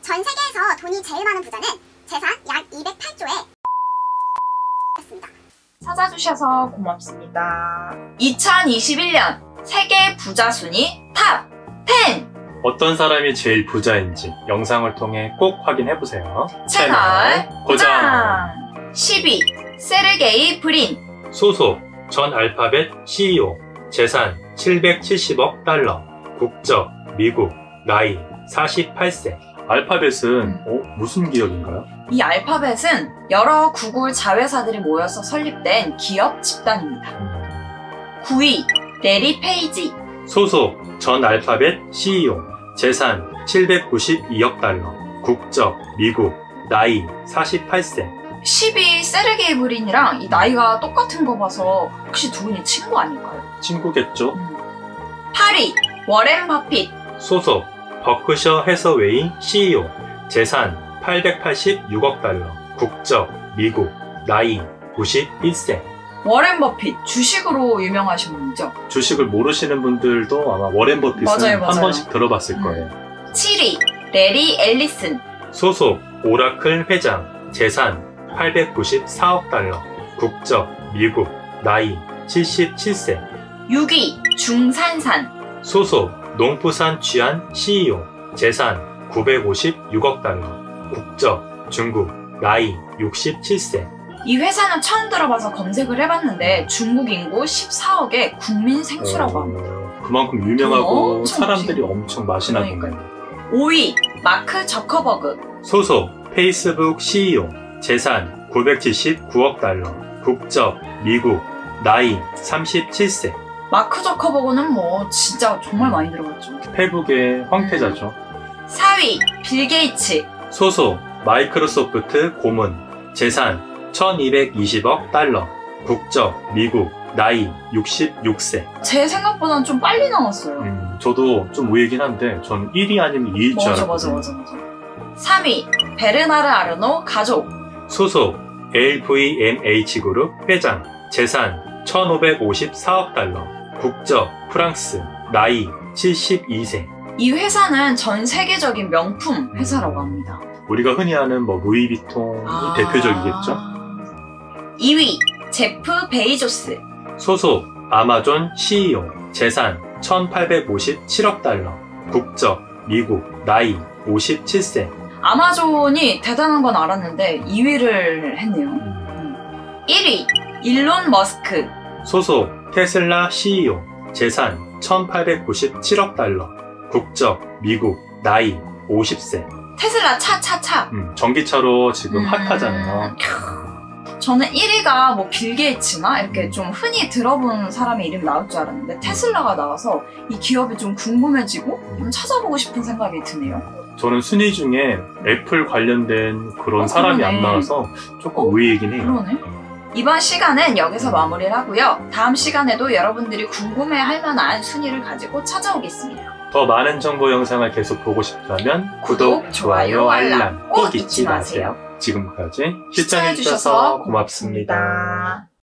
전 세계에서 돈이 제일 많은 부자는 재산 약 208조에 였습니다. 찾아주셔서 고맙습니다. 2021년 세계 부자 순위 탑 10! 어떤 사람이 제일 부자인지 영상을 통해 꼭 확인해보세요. 채널 고정! 10위 세르게이 브린. 소속 전 알파벳 CEO, 재산 770억 달러, 국적 미국, 나이 48세. 알파벳은 무슨 기업인가요? 이 알파벳은 여러 구글 자회사들이 모여서 설립된 기업 집단입니다. 9위 레리 페이지. 소속 전 알파벳 CEO, 재산 792억 달러, 국적 미국, 나이 48세. 10위 세르게이 브린이랑 이 나이가 똑같은 거 봐서 혹시 두 분이 친구 아닐까요? 친구겠죠? 8위 워렌 버핏. 소속 버크셔 해서웨이 CEO, 재산 886억 달러, 국적 미국, 나이 91세. 워렌 버핏 주식으로 유명하신 분이죠? 주식을 모르시는 분들도 아마 워렌 버핏은 한 번씩 들어봤을 거예요. 7위 레리 앨리슨. 소속 오라클 회장, 재산 894억 달러, 국적 미국, 나이 77세. 6위 중산산. 소속 농부산 취한 CEO, 재산 956억 달러, 국적 중국, 나이 67세. 이 회사는 처음 들어봐서 검색을 해봤는데 중국 인구 14억의 국민 생수라고 합니다. 그만큼 유명하고 엄청 사람들이 엄청 마시나 보네요. 5위 마크 저커버그. 소속 페이스북 CEO, 재산 979억 달러, 국적 미국, 나이 37세. 마크 저커버그는 뭐 진짜 정말 많이 들어봤죠. 페북의 황태자죠. 4위 빌 게이츠. 소속 마이크로소프트 고문, 재산 1220억 달러, 국적 미국, 나이 66세. 제 생각보다는 좀 빨리 나왔어요. 저도 좀 의외긴 한데 전 1위 아니면 2위일 줄 알았거든요. 맞아. 3위 베르나르 아르노 가족. 소속 LVMH 그룹 회장, 재산 1554억 달러, 국적 프랑스, 나이 72세. 이 회사는 전 세계적인 명품 회사라고 합니다. 우리가 흔히 아는 뭐 루이비통이 대표적이겠죠? 2위 제프 베이조스. 소속 아마존 CEO, 재산 1857억 달러, 국적 미국, 나이 57세. 아마존이 대단한 건 알았는데 2위를 했네요. 1위 일론 머스크. 소속 테슬라 CEO, 재산 1897억 달러, 국적 미국, 나이 50세. 테슬라 차. 전기차로 지금 핫하잖아요. 저는 1위가 뭐 빌 게이츠나 이렇게 좀 흔히 들어본 사람의 이름이 나올 줄 알았는데 테슬라가 나와서 이 기업이 좀 궁금해지고 좀 찾아보고 싶은 생각이 드네요. 저는 순위 중에 애플 관련된 그런 사람이 안 나와서 조금 의외이긴 해요. 그러네. 이번 시간은 여기서 마무리를 하고요. 다음 시간에도 여러분들이 궁금해할 만한 순위를 가지고 찾아오겠습니다. 더 많은 정보 영상을 계속 보고 싶다면 구독, 좋아요, 알람 꼭 잊지 마세요. 지금까지 시청해주셔서 고맙습니다.